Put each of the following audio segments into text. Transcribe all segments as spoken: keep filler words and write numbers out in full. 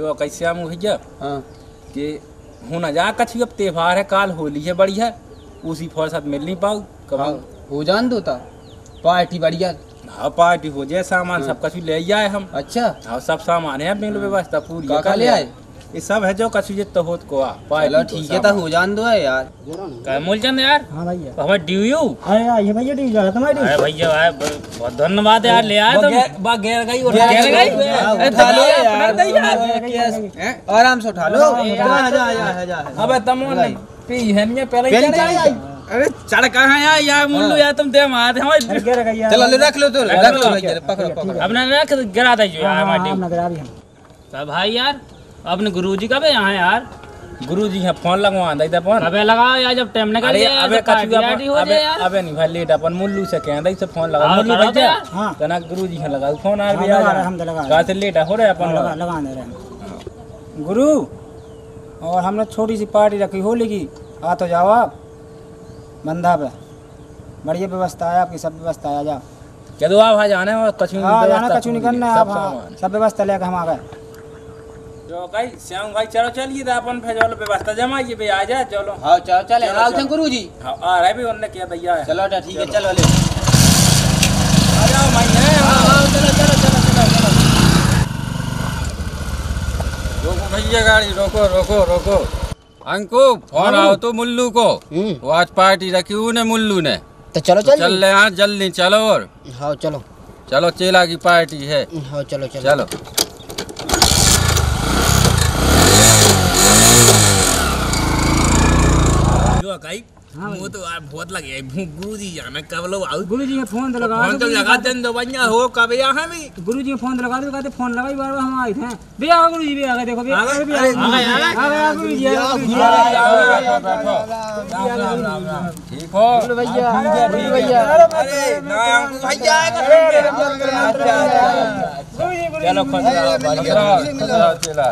जो कैसे आम भैया हाँ कि हूँ ना जा कछु अब त्योहार है काल होली है बढ़िया उसी फौर साथ मिल नहीं पाऊ कब हाँ, हो जान दो था पार्टी बढ़िया। हाँ पार्टी हो जाए सामान सब कछु ले आए हम। अच्छा हाँ सब सामान है अपने व्यवस्था पूरी का का ले आए? ये सब है जो कछु जितना होत को आ चलो ठीक है तो हो जान दो है यार। क्या मूलचंद यार? हाँ भैया हमें ड्यू अरे ये भैया डी जा तुम्हारी अरे भैया भाई बहुत धन्यवाद यार ले आए तुम। बा घेर गई और घेर गई? अरे उठा लो यार, आराम से उठा लो। जा जा जा जा। अबे तमोन पी है नहीं पहले ही चढ़ आई। अरे चढ़ कहाँ यार यार मुल्लू यार तुम दे मार हमारे। गिर गई यार। चलो ले रख लो तो रख लो भैया पकड़ो पकड़ो। अपने रख गिरा दे यार हमारे। हम नगर आ भी हम तो भाई यार अपने गुरुजी कब है यहाँ यार? गुरुजी यहाँ फोन लगवा दे दे फोन। अबे लगाओ यार जब टाइम निकल अरे गया अबे तो कछु पार्टी हो जाए यार। अबे नहीं भाई लेट अपन मुल्लू से कह दे से फोन लगा हाँ, मुल्लू करो तो भैया यार। हाँ। तना गुरुजी यहाँ लगा फोन आ हाँ, गया लगा रहे, हम तो लगा रहे। कहाँ से लेट हो रहा है अपन लगा लगा दे रहे हैं गुरु। और हमने छोटी सी पार्टी रखी होली की आ तो जाओ आप बंधा पे बढ़िया व्यवस्था है आपकी सब व्यवस्था है आ जाओ। क्या दो आप जाने और कछु हाँ जाना कछु नहीं करना है आप हाँ, सब व्यवस्था लेकर हम आ गए। जो भाई श्याम भाई चलो चलिए अपन फिर चलो व्यवस्था जमाइए भाई आ जाए चलो। हाँ चलो चले राल थे गुरुजी। हाँ आ रहे भी उन्होंने किया भैया है। चलो ठीक है चलो ले आ जाओ भाई चलो चलो चलो चलो। रोको भैया गाड़ी रोको रोको रोको। अंकु फोन आओ तो मुल्लू को वो आज पार्टी रखी उने मुल्लू ने तो चलो चल चल ले यहाँ जल्दी चलो। और हाँ चलो चलो चेला की पार्टी है हाँ चलो चलो चलो। जो कहीं वो तो यार बहुत लगे गुरुजी जाना कब लोग आओ। गुरु जी ने फोन तो लगा फोन तो लगा दें दो बढ़िया हो कब यहाँ भी गुरु जी ने फोन तो लगा दो कहते फोन लगाई बार बार हम आए थे भी आ गुरु जी भी आ गए देखो भी आ गए भी आ गए आ गए गुरु जी आ गए ठीक हो भैया भैया अरे ना हमको भैया चलो खुश रहो चेला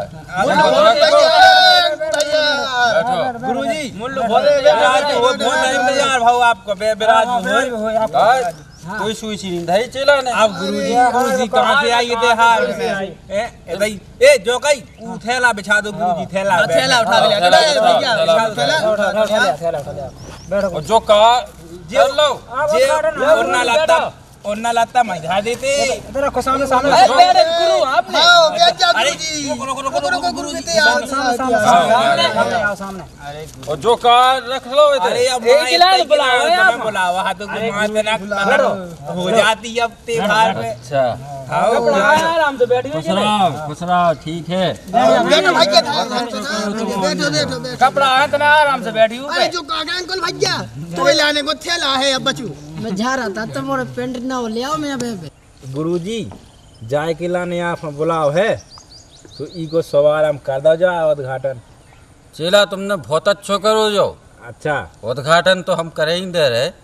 गुरुजी मुल्लू बोले विराज हो बहुत नहीं यार भाव आपको विराज हो कोई सुई सी नहीं धाई चेला ने। आप गुरुजी गुरुजी कहाँ से आइए थे हार ए ए भाई ए जो कहीं ऊ थैला बिछा दो गुरुजी थैला थैला उठा ले भैया थैला बैठो जो कहा जे लो जे ओरना लाता ओरना लाता मैं धा देते इधर रखो सामने सामने अरे गुरु आपने आओ बेचा गुरुजी रुको रुको रुको रुको गुरुजी सामने सामने सामने आओ सामने। और जो कहा रख लो इधर। अरे अब एक बुलाओ यार बुलाओ हां तो मारते ना हो जाती अब त्योहार पे। अच्छा आओ आराम से बैठिए खुश रहो खुश रहो ठीक है। बैठो भैया बैठो बैठो बैठो। कपड़ा है तो ना आराम से बैठी हूँ। अरे जो काका अंकल भैया तो लाने को थैला है अब बचू मैं जा रहा था तो मोरे पेंट ना हो ले आओ मैं अबे गुरुजी जाए के लाने आप बुलाओ है तो ई को सवार हम कर दो जा उद्घाटन। चेला तुमने बहुत अच्छो करो जो अच्छा उद्घाटन तो हम करे ही दे रहे।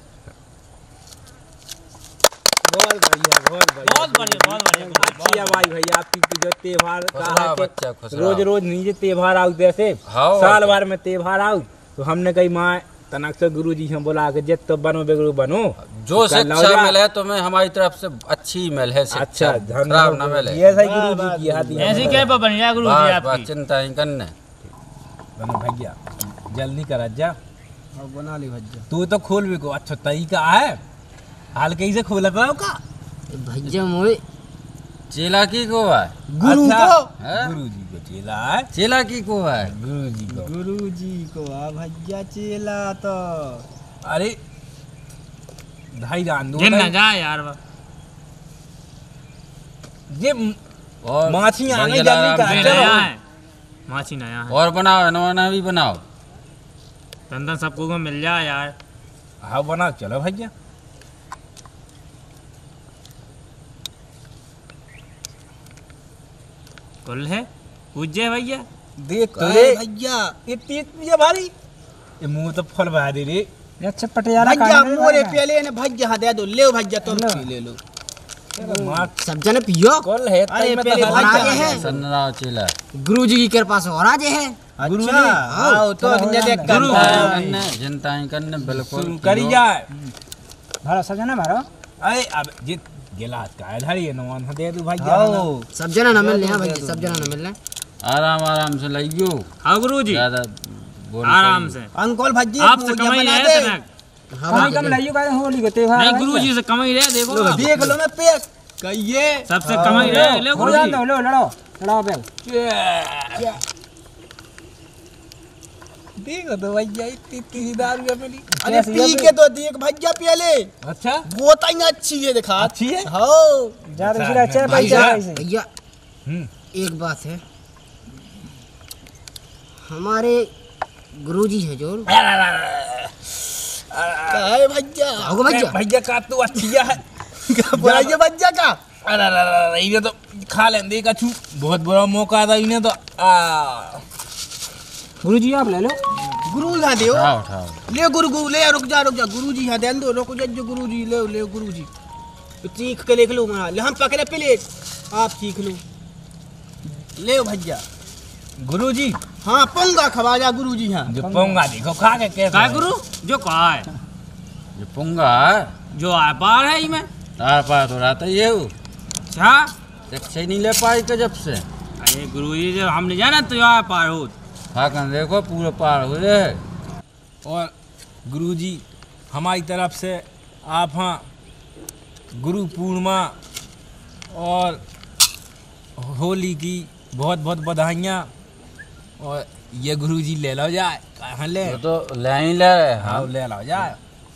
बहुत बढ़िया बहुत बढ़िया बहुत बढ़िया बहुत बढ़िया अच्छी है भाई भैया आपकी जो त्योहार खुश का रहो है बच्चा खुश कि रोज रहो। रोज नीचे त्योहार आउ जैसे हाँ। साल भर में त्योहार आउ तो हमने कही माँ तनक से गुरु जी हम बोला के जित तो बनो बेगरू बनो जो कर लो शिक्षा जा। मिले तुम्हें हमारी तरफ से अच्छी मिल है शिक्षा अच्छा खराब ना मिले। ये सही गुरु जी की हाथी ऐसी क्या बन गया गुरु जी बस बस आपकी? चिंता नहीं करने। बनो भैया जल्दी कर जा बना ली भैया। तू तो खोल भी को अच्छा तरीका है हाल कैसे खोला था का भैया मोए चेला की को है गुरु हैं? गुरु जी को चेला है चेला की को है गुरु जी को गुरु जी को आ भैया चेला तो अरे ढाई जान दो जिन ना जा यार वो। ये और माछी आने बढ़िया जल्दी आराम कर से ये चलो। नया है माची नया है और बनाओ नवाना भी बनाओ। धंधा सबको को मिल जाए यार। हाँ बना चलो भैया कुल है पूज्य भैया देख तो अरे रे भैया इतनी इतनी है भारी ये मुंह तो फल भरा दे रे अच्छा पटियाला भैया मोरे पहले ने भैया दे दो ले भैया तुम पी ले लो। मार सब जने पियो कल है अरे तई में पहले तो और भैया आगे है सन्नाराव चेला गुरु जी की कृपा से और आगे है अच्छा आओ तो अन्य देख कर चिंता नहीं करने चिंता नहीं करने बिल्कुल शुरू करी जाए भाड़ा सब जना मारो अरे अब जित गिलास का है धरी नवान दे दू भैया आओ सब जना ना मिलने हैं भैया सब जना ना मिलने आराम आराम से लइयो, हाँ गुरु जी ज्यादा बोल आराम से। अंकुल भज्जी आपसे कमाई बना है दे। तनक। हाँ कम लाइयो का होली को त्योहार नहीं है। गुरु जी से कमाई रहे देखो लो, आप। देख लो मैं पे कहिए सबसे कमाई रहे ले हो गुरु जान जी। दो, लो लड़ो लड़ाओ पे। देखो तो भैया इतनी इतनी दारू मिली। अरे कैसी है पी बे? के तो देख भैया पहले अच्छा बहुत ही अच्छी है दिखा। अच्छी है। हाँ ज्यादा इसलिए अच्छा है भाई भैया ऐसे। भैया एक बात है, हमारे गुरुजी है जो है भैया होगा भैया। भैया का तो अच्छी है। बोलाइए भैया का। अरे अरे अरे इन्हें तो खा लेंदे कछु, बहुत बुरा मौका था इन्हें तो। आ गुरु जी आप ले लो। गुरु यहाँ दे उठाओ उठाओ। ले गुरु गुरु ले रुक जा रुक जा गुरु जी यहाँ ध्यान दो रुक जा जो गुरु जी ले ले गुरु जी तो चीख के देख लो वहाँ ले हम पकड़े प्लेट आप चीख लो ले भैया गुरु जी हाँ पंगा खवा जा गुरु जी यहाँ जो पोंगा देखो खा के कैसे काय गुरु जो कहा है ये पुंगा है, जो आए पार है ही में। तार पार तो रहता ही है वो, अच्छा शिक्षा ही नहीं ले पाई के जब से। अरे गुरु जी जब हमने जाना तो आए पार हो। खाकन देखो पूरे पार हुए है। और गुरु जी हमारी तरफ से आप हाँ गुरु पूर्णिमा और होली की बहुत बहुत बधाइयाँ। और ये गुरु जी ले लो जाए कहाँ ले वो तो ले ही ले रहे हाँ हाँ। ले लो जाए।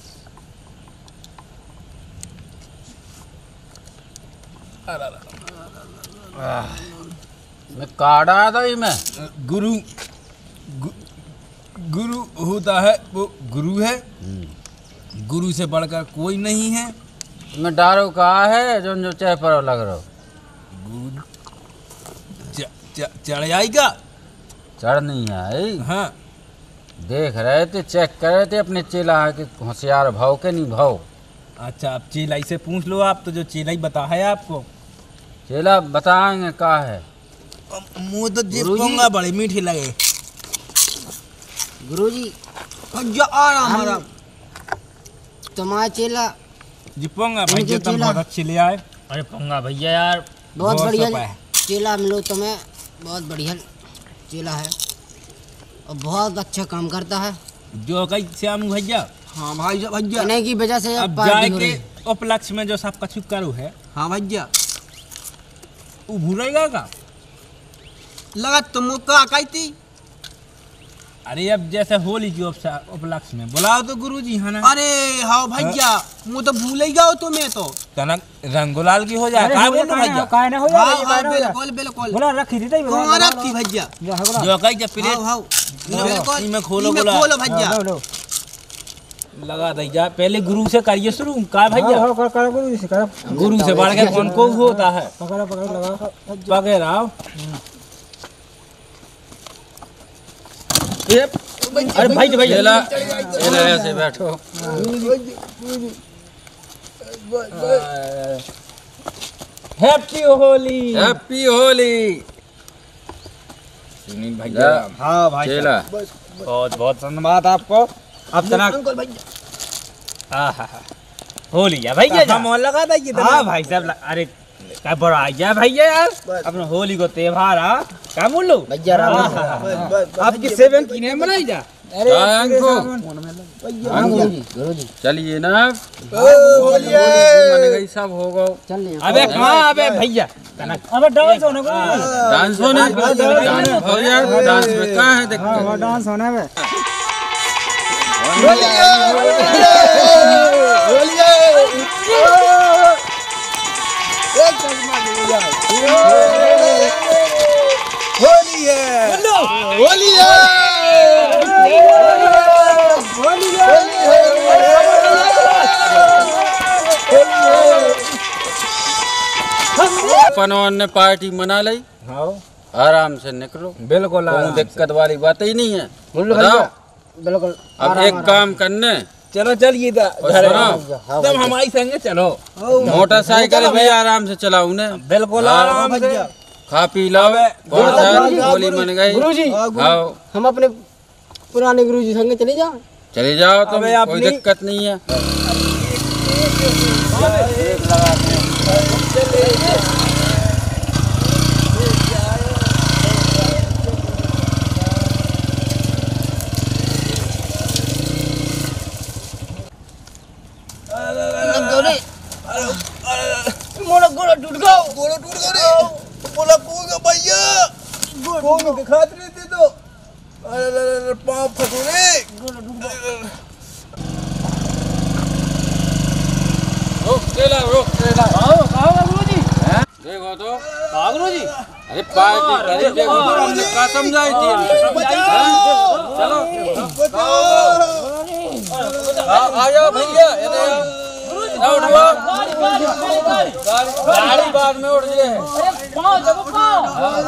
मैं काढ़ा था ही मैं। गुरु गु, गुरु होता है वो गुरु है, गुरु से बढ़कर कोई नहीं है। मैं डारो कहा है जो जो चाय पर लग रहा हो। गुरु च- च- चढ़ जाएगा। चढ़ नहीं आई, हाँ देख रहे थे चेक कर रहे थे अपने चेला के होशियार भाव के नहीं भाव। अच्छा आप चेलाई से पूछ लो, आप तो जो चेलाई बता है आपको। चेला बताएंगे का है। मुँह तो जिस गुरुजी। पंगा बड़े मीठे लगे गुरुजी भैया आराम आराम तुम्हारा चेला जिपोंगा इनके भैया तुम चेला। बहुत अच्छे ले आए। अरे पंगा भैया यार बहुत बहुत बढ़िया सफा है। चेला मिलो तुम्हें, बहुत बढ़िया चेला है और बहुत अच्छा काम करता है। जो कही श्याम भैया हाँ भाई भैया इन्हीं की वजह से अब अब पार्टी जाए हो रही के है। उपलक्ष्य में जो सब कछु करू है हाँ भैया वो भूलेगा का। लगा तुम का कही थी। अरे अब जैसे होली की उपसा- उपलक्ष्य में बुलाओ तो गुरु जी है ना। अरे हाँ भैया मुँह तो भूल ही गया तुम्हें तो। तनक रंग गुलाल की हो जाए अरे का हो बोलो जाए, भैया। काय ना हो हाँ जाए, हाँ काय ना हो जाए। बिल्कुल बिल्कुल बोला रखी थी तई बोला कौन रखी भैया जा है बोला जो कही जब प्लेट हाँ हाँ बिल्कुल इनमें खोलो इनमें बोला। खोलो भैया लो लो लगा दे जा पहले गुरु से करिए शुरू का भैया भैया। कर कर गुरु जी से कर गुरु से बढ़ के कौन को होता है। पकड़ो पकड़ो लगा पकड़ आओ। अरे भाई तो भैया चेला चेला ऐसे बैठो। हैप्पी होली। हैप्पी होली। सुनील भैया हाँ भाई चेला बहुत बहुत धन्यवाद आपको। अब तना अंकल भैया होली है भैया हम और लगा देंगे हाँ भाई साहब ल- अरे क्या बड़ा है भैया यार अपने होली को त्योहार आ क्या बोलो भैया राम राम। आपकी सेवन की ने बनाई जा। चाय अंको हाँ गुरुजी गुरुजी चलिए ना। होली मन गई सब होगा। चल नहीं अबे कहाँ अबे भैया अबे डांस होने को डांस होने भाव यार डांस में कहाँ है देखते हाँ डांस होने में होली है होली है अपन ने पार्टी मना ली, आराम से निकलो। बिल्कुल कोई दिक्कत वाली बात ही नहीं है। मुल्लू बताओ भैया बिल्कुल अब एक काम करने चलो चलिए और सुनो, तब हमारी संगे चलो मोटरसाइकिल भी आराम से चलाऊ ने। बिल्कुल हाँ। आराम से। खा पी लो कौन सा होली मन गई। गुरुजी आओ हम अपने पुराने गुरुजी संगे चले जाओ। चले जाओ तुम, अबे कोई अपनी- दिक्कत नहीं है। रोक चला रोक चला आओ आओ गुरुजी। देखो तो आओ गुरुजी। अरे पार्टी करी देखो तो हमने क्या समझाई थी चलो आ जाओ भैया इधर आओ गाड़ी बाद में उड़ जाए पाँव जब पाँव।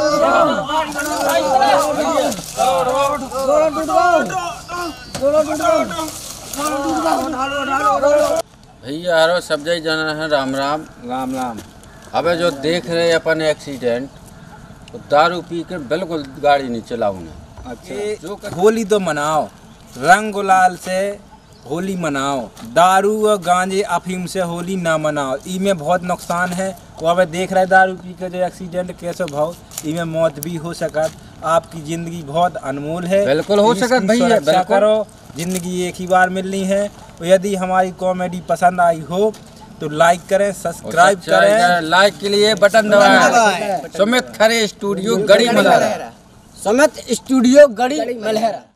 भैया हरो सब जय जाना है राम राम राम राम। अबे जो देख रहे अपन एक्सीडेंट तो दारू पी के बिल्कुल गाड़ी नहीं चलाऊ ना। ये जो कर- होली तो मनाओ, रंग गुलाल से होली मनाओ, दारू और गांजे अफीम से होली ना मनाओ। इमें बहुत नुकसान है। वो अब देख रहे दारू पी के जो एक्सीडेंट कैसे भाव, इमें मौत भी हो सकत। आपकी जिंदगी बहुत अनमोल है, बिल्कुल हो इसकी सकत भैया, सुरक्षा बिल्कुल। करो। जिंदगी एक ही बार मिलनी है। और यदि हमारी कॉमेडी पसंद आई हो तो लाइक करें, सब्सक्राइब करें। लाइक के लिए बटन दबाएं। सुमित खरे स्टूडियो गड़ी मल्हारा। समित स्टूडियो गढ़ी मल्हारा।